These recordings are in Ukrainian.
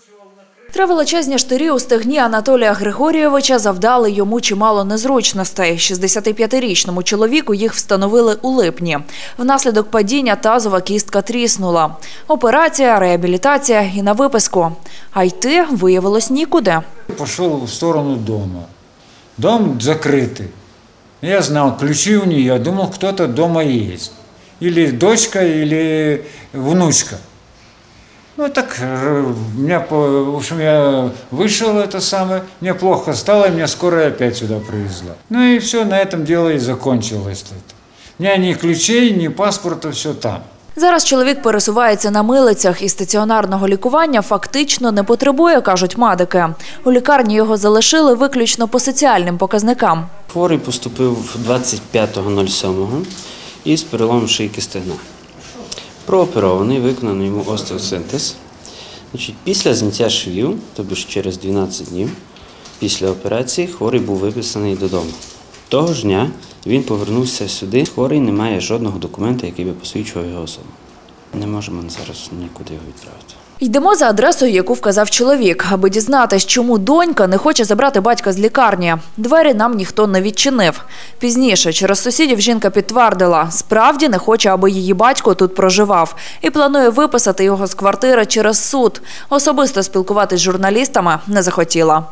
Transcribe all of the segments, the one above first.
Три величезні штирі у стегні Анатолія Григорійовича завдали йому чимало незручностей. 65-річному чоловіку їх встановили у липні. Внаслідок падіння тазова кістка тріснула. Операція, реабілітація і на виписку. А йти виявилось нікуди. Пішов в сторону дому. Дом закритий. Я знав, ключі у нее, думав, хтось вдома є. Или дочка, или внучка. Ну так, в общем, я вышел, мне плохо стало, и меня скорая опять сюда привезла. Ну и все, на этом дело и закончилось. У меня ни ключей, ни паспорта, все там. Зараз чоловік пересувається на милицях і стаціонарного лікування фактично не потребує, кажуть медики. У лікарні його залишили виключно по соціальним показникам. Хворий поступив 25.07 із переломом шийки стегна. Прооперований, виконано йому остеосинтез. Після зняття швів, тобто через 12 днів після операції, хворий був виписаний додому. Того ж дня він повернувся сюди. Хворий не має жодного документа, який би посвідчував його особу. Не можемо зараз нікуди його відправити. Йдемо за адресою, яку вказав чоловік, аби дізнатись, чому донька не хоче забрати батька з лікарні. Двері нам ніхто не відчинив. Пізніше, через сусідів, жінка підтвердила, справді не хоче, аби її батько тут проживав. І планує виписати його з квартири через суд. Особисто спілкуватись з журналістами не захотіла.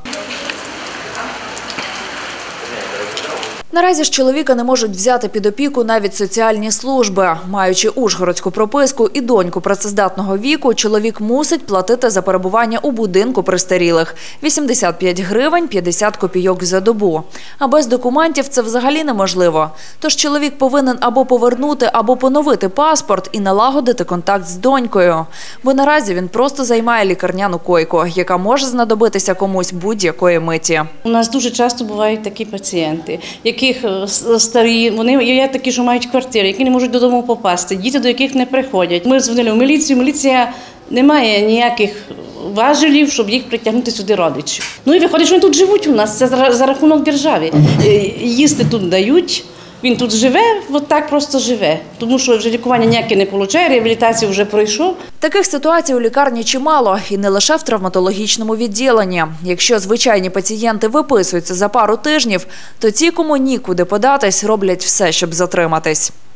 Наразі ж чоловіка не можуть взяти під опіку навіть соціальні служби. Маючи ужгородську прописку і доньку працездатного віку, чоловік мусить платити за перебування у будинку престарілих – 85 гривень 50 копійок за добу. А без документів це взагалі неможливо. Тож чоловік повинен або повернути, або поновити паспорт і налагодити контакт з донькою. Бо наразі він просто займає лікарняну койку, яка може знадобитися комусь будь-якої миті. У нас дуже часто бувають такі пацієнти, яких старі, вони є такі, що мають квартири, які не можуть додому попасти, діти до яких не приходять. Ми дзвонили в міліцію, міліція не має ніяких важелів, щоб їх притягнути сюди родичів. Ну і виходить, що вони тут живуть у нас, це за рахунок держави. Їсти тут дають, він тут живе, от так просто живе, тому що вже лікування ніяке не отримує, реабілітацію вже пройшов. Таких ситуацій у лікарні чимало, і не лише в травматологічному відділенні. Якщо звичайні пацієнти виписуються за пару тижнів, то ті, кому нікуди податись, роблять все, щоб затриматись.